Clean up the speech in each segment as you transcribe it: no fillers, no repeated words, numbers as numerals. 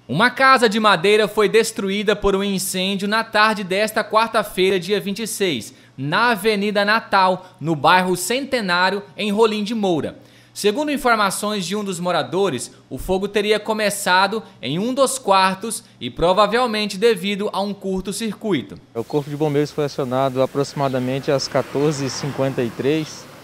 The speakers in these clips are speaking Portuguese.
Uma casa de madeira foi destruída por um incêndio na tarde desta quarta-feira, dia 26, na Avenida Natal, no bairro Centenário, em Rolim de Moura. Segundo informações de um dos moradores, o fogo teria começado em um dos quartos e provavelmente devido a um curto-circuito. O Corpo de Bombeiros foi acionado aproximadamente às 14h53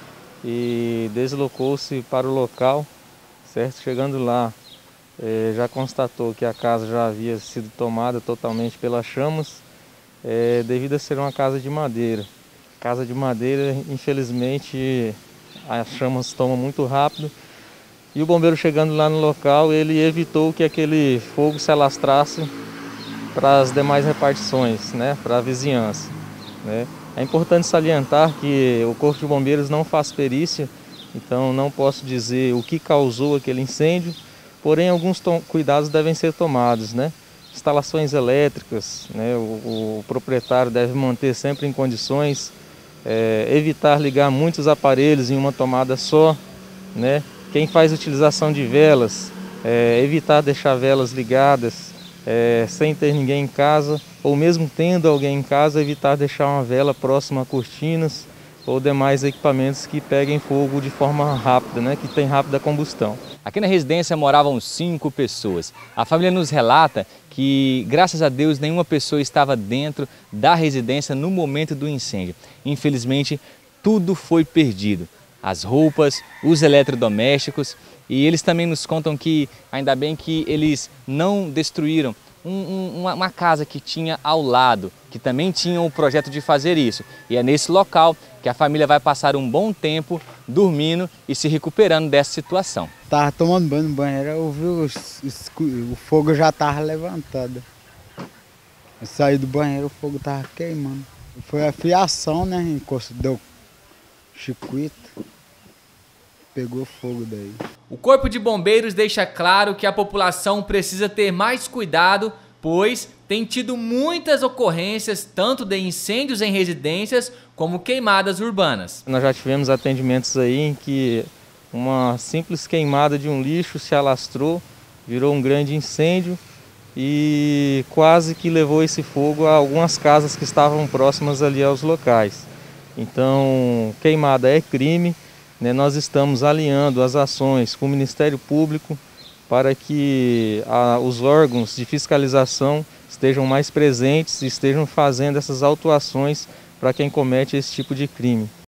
e deslocou-se para o local, certo? Chegando lá, já constatou que a casa já havia sido tomada totalmente pelas chamas, devido a ser uma casa de madeira. Casa de madeira, infelizmente, as chamas tomam muito rápido e o bombeiro chegando lá no local, ele evitou que aquele fogo se alastrasse para as demais repartições, né, para a vizinhança, né. É importante salientar que o Corpo de Bombeiros não faz perícia, então não posso dizer o que causou aquele incêndio, porém alguns cuidados devem ser tomados, né. Instalações elétricas, né, o proprietário deve manter sempre em condições, evitar ligar muitos aparelhos em uma tomada só, né. Quem faz utilização de velas, evitar deixar velas ligadas sem ter ninguém em casa, ou mesmo tendo alguém em casa, evitar deixar uma vela próxima a cortinas ou demais equipamentos que peguem fogo de forma rápida, né, que tem rápida combustão. Aqui na residência moravam 5 pessoas. A família nos relata que, graças a Deus, nenhuma pessoa estava dentro da residência no momento do incêndio. Infelizmente, tudo foi perdido. As roupas, os eletrodomésticos, e eles também nos contam que, ainda bem que eles não destruíram uma casa que tinha ao lado, que também tinha o projeto de fazer isso. E é nesse local que a família vai passar um bom tempo dormindo e se recuperando dessa situação. Estava tomando banho no banheiro, eu vi o fogo já estava levantado. Eu saí do banheiro, o fogo estava queimando. Foi a fiação, né? Deu circuito, pegou fogo daí. O Corpo de Bombeiros deixa claro que a população precisa ter mais cuidado, pois tem tido muitas ocorrências tanto de incêndios em residências como queimadas urbanas. Nós já tivemos atendimentos aí em que uma simples queimada de um lixo se alastrou, virou um grande incêndio e quase que levou esse fogo a algumas casas que estavam próximas ali aos locais. Então, queimada é crime. Nós estamos alinhando as ações com o Ministério Público para que os órgãos de fiscalização estejam mais presentes e estejam fazendo essas autuações para quem comete esse tipo de crime.